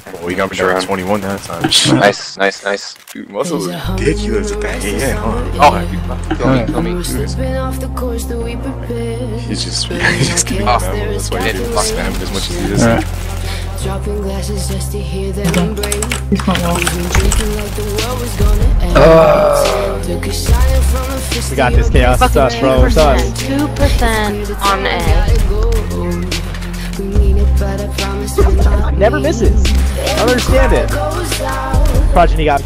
Oh, he got me down to 21 that time. Nice, nice, nice. Dude, Muscle is ridiculous at that AM, huh? Oh, kill me. He's just giving me ammo. That's why he didn't spam it as much as he is. Dropping glasses just to hear them break. He's been drinking like the world was gonna end. We got this, Chaos. It's us, bro. It's us. 2% on A. Never misses. I don't understand it. Progeny got.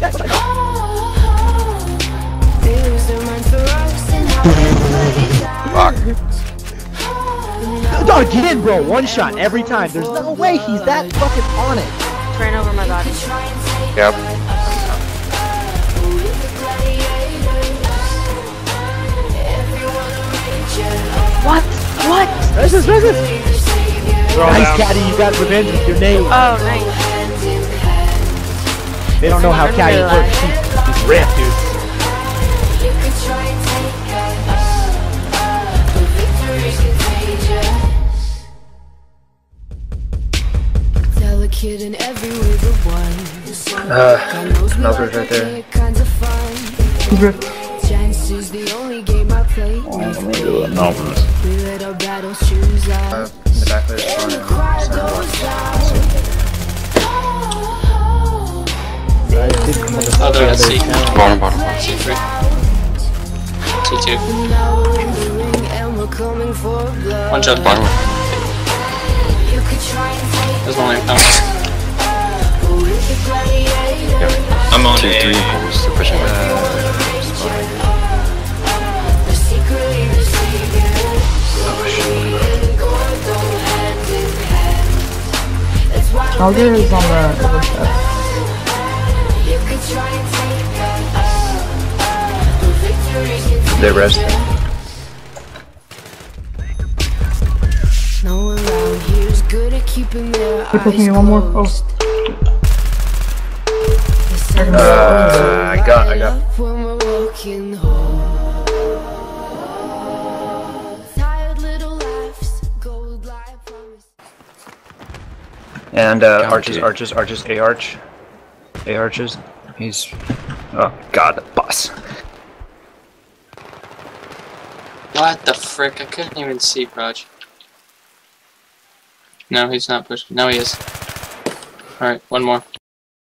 Fuck. Again, bro. One shot every time. There's no way he's that fucking on it. Ran over my body. Yep. What? What? Misses. Nice, Caddy. You got revenge with your name. Oh, nice. They don't know how Caddy works. He's ripped, dude. Melker's right there. Chances the only game I play. In the back of his Other at C. Bottom, C3. C2. One shot bottom. There's one there. I'm on A. Calder is on the overstep. They're resting. No one around here is good at keeping their eyes Push me one more. Oh. I got. when we're walking home. Tired little laughs, gold light promise. And arches, A arch. A arches. He's. Oh god, the bus. What the frick? I couldn't even see Proj. No, he's not pushing. No, he is. Alright, one more.